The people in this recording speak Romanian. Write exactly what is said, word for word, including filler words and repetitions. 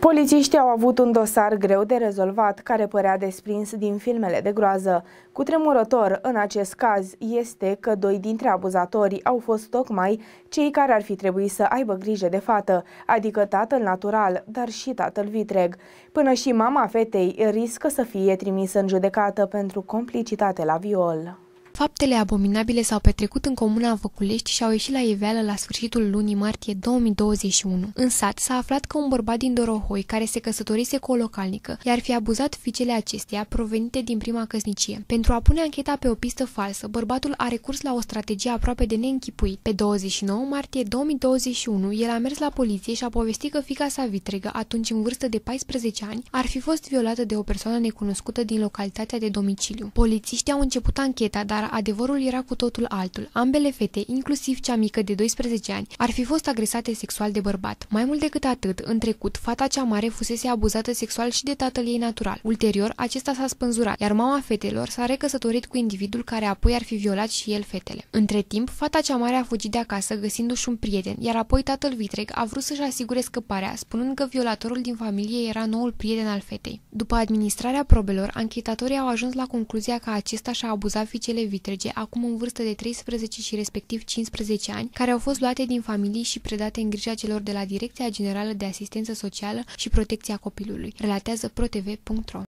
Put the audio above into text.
Polițiștii au avut un dosar greu de rezolvat, care părea desprins din filmele de groază. Cutremurător în acest caz este că doi dintre abuzatori au fost tocmai cei care ar fi trebuit să aibă grijă de fată, adică tatăl natural, dar și tatăl vitreg. Până și mama fetei riscă să fie trimisă în judecată pentru complicitate la viol. Faptele abominabile s-au petrecut în comuna Văculești și au ieșit la iveală la sfârșitul lunii martie două mii douăzeci și unu. În sat s-a aflat că un bărbat din Dorohoi, care se căsătorise cu o localnică, i-ar fi abuzat fiicele acesteia provenite din prima căsnicie. Pentru a pune ancheta pe o pistă falsă, bărbatul a recurs la o strategie aproape de neînchipuit. Pe douăzeci și nouă martie două mii douăzeci și unu, el a mers la poliție și a povestit că fiica sa vitregă, atunci în vârstă de paisprezece ani, ar fi fost violată de o persoană necunoscută din localitatea de domiciliu. Polițiștii au început ancheta, dar adevărul era cu totul altul. Ambele fete, inclusiv cea mică de doisprezece ani, ar fi fost agresate sexual de bărbat. Mai mult decât atât, în trecut, fata cea mare fusese abuzată sexual și de tatăl ei natural. Ulterior, acesta s-a spânzurat, iar mama fetelor s-a recăsătorit cu individul care apoi ar fi violat și el fetele. Între timp, fata cea mare a fugit de acasă găsindu-și un prieten, iar apoi tatăl vitreg a vrut să-și asigure scăparea, spunând că violatorul din familie era noul prieten al fetei. După administrarea probelor, anchetatorii au ajuns la concluzia că acesta și-a abuzat fiicele vitrege, acum în vârstă de treisprezece și respectiv cincisprezece ani, care au fost luate din familii și predate în grija celor de la Direcția Generală de Asistență Socială și Protecția Copilului, relatează pro t v punct ro.